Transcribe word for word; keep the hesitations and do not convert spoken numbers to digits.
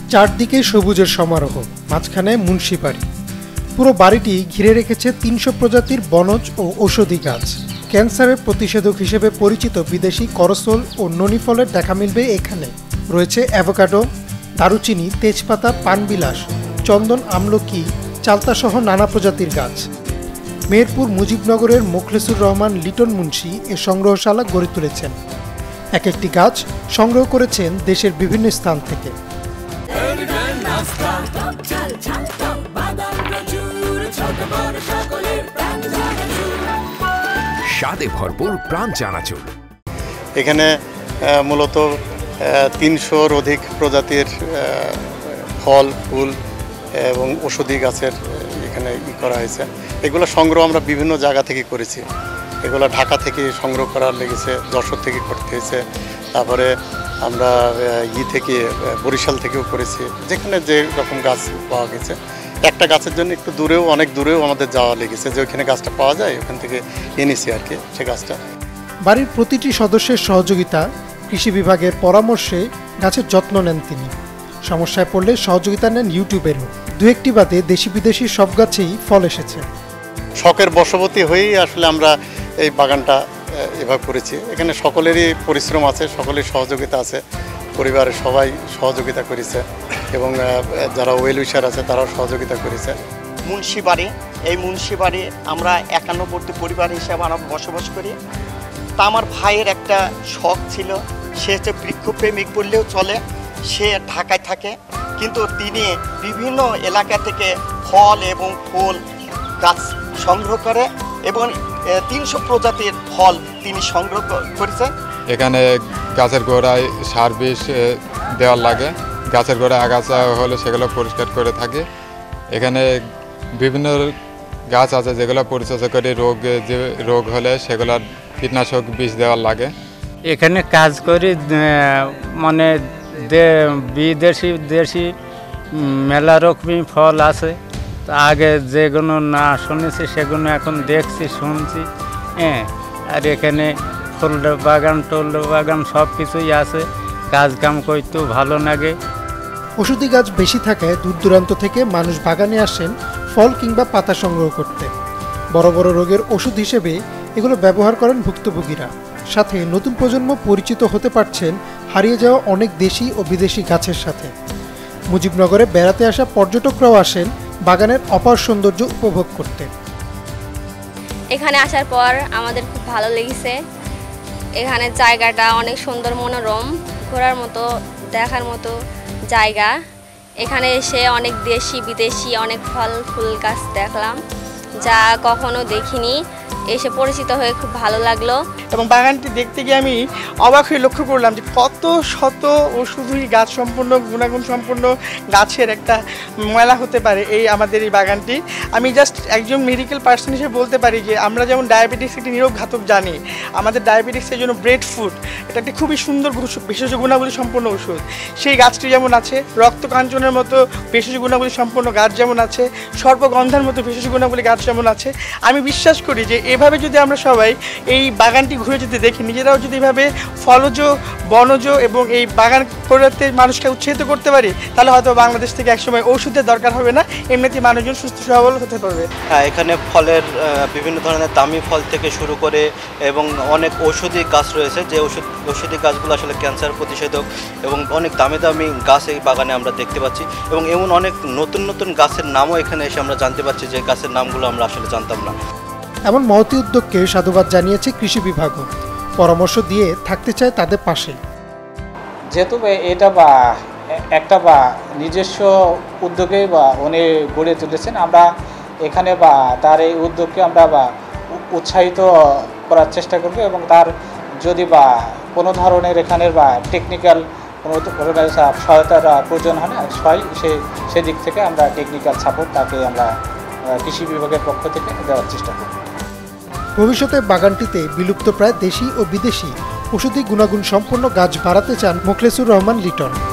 চারদিকে সবুজের সমারোহ, মাঝখানে মুন্সি বাড়ি। পুরো বাড়িটি ঘিরে রেখেছে তিনশো প্রজাতির বনজ ও ঔষধি গাছ। ক্যান্সারের প্রতিষেধক হিসেবে পরিচিত বিদেশি করসল ও ননি ফলের দেখা মিলবে এখানে। রয়েছে অ্যাভোকাডো, দারুচিনি, তেজপাতা, পানবিলাস, চন্দন, আমলকি, চালতাসহ নানা প্রজাতির গাছ। মেহেরপুর মুজিবনগরের মোখলেসুর রহমান লিটন মুন্সি এ সংগ্রহশালা গড়ে তুলেছেন। এক একটি গাছ সংগ্রহ করেছেন দেশের বিভিন্ন স্থান থেকে। স্বাদে ভরপুর প্রাণ চানাচুর। এখানে মূলত তিনশোর অধিক প্রজাতির ফল, ফুল এবং ঔষধি গাছের এখানে ই করা হয়েছে। এগুলো সংগ্রহ আমরা বিভিন্ন জায়গা থেকে করেছি। এগুলো ঢাকা থেকে সংগ্রহ করার লেগেছে, যশোর থেকে করতে হয়েছে, তারপরে আমরা ই থেকে বরিশাল থেকেও করেছি। যেখানে যে রকম গাছ পাওয়া গেছে, একটা গাছের জন্য একটু দূরেও, অনেক দূরেও আমাদের যাওয়া লেগেছে, যে ওইখানে গাছটা পাওয়া যায় ওখান থেকে এনেছি আর কি সে গাছটা। বাড়ির প্রতিটি সদস্যের সহযোগিতা, কৃষি বিভাগের পরামর্শে গাছের যত্ন নেন তিনি। সমস্যায় পড়লে সহযোগিতা নেন ইউটিউবেরও। দু একটি বাদে দেশি বিদেশি সব গাছেই ফল এসেছে। শখের বশবর্তী হয়েই আসলে আমরা এই বাগানটা এভাবে করেছি। এখানে সকলেরই পরিশ্রম আছে, সকলের সহযোগিতা আছে, পরিবারের সবাই সহযোগিতা করেছে এবং যারা ওয়েল উইশার আছে তারাও সহযোগিতা করেছে। মুন্সি বাড়ি, এই মুন্সি বাড়ি আমরা একান্নবর্তী পরিবার হিসেবে আমরা বসবাস করি। তা আমার ভাইয়ের একটা শখ ছিল, সে হচ্ছে বৃক্ষপ্রেমিক বললেও চলে। সে ঢাকায় থাকে, কিন্তু তিনি বিভিন্ন এলাকা থেকে ফল এবং ফুল গাছ সংগ্রহ করে এবং তিনশো প্রজাতির ফল তিনি সংগ্রহ করেছেন। এখানে গাছের গোড়ায় সার বিষ দেওয়ার লাগে, গাছের গোড়ায় আগাছা হলে সেগুলো পরিষ্কার করে থাকে। এখানে বিভিন্ন গাছ আছে যেগুলো পরিচর্যা করে রোগ যে রোগ হলে সেগুলোর কীটনাশক বিষ দেওয়ার লাগে। এখানে কাজ করি, মানে বিদেশি দেশি মেলা রকমই ফল আছে। আগে যেগুলো না শুনেছি সেগুলো এখন দেখছি, শুনছি। হ্যাঁ, আর এখানে ফুল বাগান, টোল বাগান সব কিছুই আছে। কাজ কাম করতেও ভালো লাগে। ওষুধি গাছ বেশি থাকায় দূর দূরান্ত থেকে মানুষ বাগানে আসেন ফল কিংবা পাতা সংগ্রহ করতে। বড় বড় রোগের ওষুধ হিসেবে এগুলো ব্যবহার করেন ভুক্তভোগীরা। সাথে নতুন প্রজন্ম পরিচিত হতে পারছেন হারিয়ে যাওয়া অনেক দেশি ও বিদেশি গাছের সাথে। মুজিবনগরে বেড়াতে আসা পর্যটকরাও আসেন বাগানের অপার সৌন্দর্য উপভোগ করতে। এখানে আসার পর আমাদের খুব ভালো লেগেছে। এখানে জায়গাটা অনেক সুন্দর, মনোরম, ঘোরার মতো, দেখার মতো জায়গা। এখানে এসে অনেক দেশি বিদেশি অনেক ফল ফুল গাছ দেখলাম, যা কখনো দেখিনি। এসে পরিচিত হয়ে খুব ভালো লাগলো। এবং বাগানটি দেখতে গিয়ে আমি অবাক হয়ে লক্ষ্য করলাম যে কত শত ওষুধি গাছ সম্পন্ন, গুণাগুণ সম্পন্ন গাছের একটা মেলা হতে পারে এই আমাদের এই বাগানটি। আমি জাস্ট একজন মেডিকেল পার্সন হিসেবে বলতে পারি যে আমরা যেমন ডায়াবেটিস একটি নীরব ঘাতক জানি, আমাদের ডায়াবেটিসের জন্য ব্রেড ফুড এটা একটি খুবই সুন্দর ভেষজ গুণাবলী সম্পন্ন ওষুধ। সেই গাছটি যেমন আছে, রক্তকাঞ্চনের মতো ভেষজ গুণাবলী সম্পন্ন গাছ যেমন আছে, সর্বগন্ধার মতো ভেষজ গুণাবলী গাছ যেমন আছে। আমি বিশ্বাস করি যে এভাবে যদি আমরা সবাই এই বাগানটি ঘুরে যদি দেখি, নিজেরাও যদি এভাবে ফলজ, বনজ এবং এই বাগান করতে মানুষকে উৎসাহিত করতে পারি, তাহলে হয়তো বাংলাদেশ থেকে একসময় ওষুধের দরকার হবে না, এমনিতেই মানুষজন সুস্থ সবল হতে পারবে। হ্যাঁ, এখানে ফলের বিভিন্ন ধরনের দামি ফল থেকে শুরু করে এবং অনেক ঔষধি গাছ রয়েছে, যে ওষুধ ঔষধি গাছগুলো আসলে ক্যান্সার প্রতিষেধক এবং অনেক দামি দামি গাছ এই বাগানে আমরা দেখতে পাচ্ছি। এবং এমন অনেক নতুন নতুন গাছের নামও এখানে এসে আমরা জানতে পারছি, যে গাছের নামগুলো আমরা আসলে জানতাম না। এমন মহতী উদ্যোগকে সাধুবাদ জানিয়েছে কৃষি বিভাগও। পরামর্শ দিয়ে থাকতে চায় তাদের পাশে। যেহেতু এটা বা একটা বা নিজস্ব উদ্যোগে বা উনি গড়ে তুলেছেন, আমরা এখানে বা তার এই উদ্যোগকে আমরা বা উৎসাহিত করার চেষ্টা করব এবং তার যদি বা কোনো ধরনের এখানের বা টেকনিক্যাল কোনো সহায়তার প্রয়োজন হয় না, সে সেদিক থেকে আমরা টেকনিক্যাল সাপোর্ট তাকে আমরা কৃষি বিভাগের পক্ষ থেকে দেওয়ার চেষ্টা করব। ভবিষ্যতে বাগানটিতে বিলুপ্ত প্রায় দেশি ও বিদেশি ওষুধি গুণাগুণ সম্পন্ন গাছ বাড়াতে চান মোখলেসুর রহমান লিটন।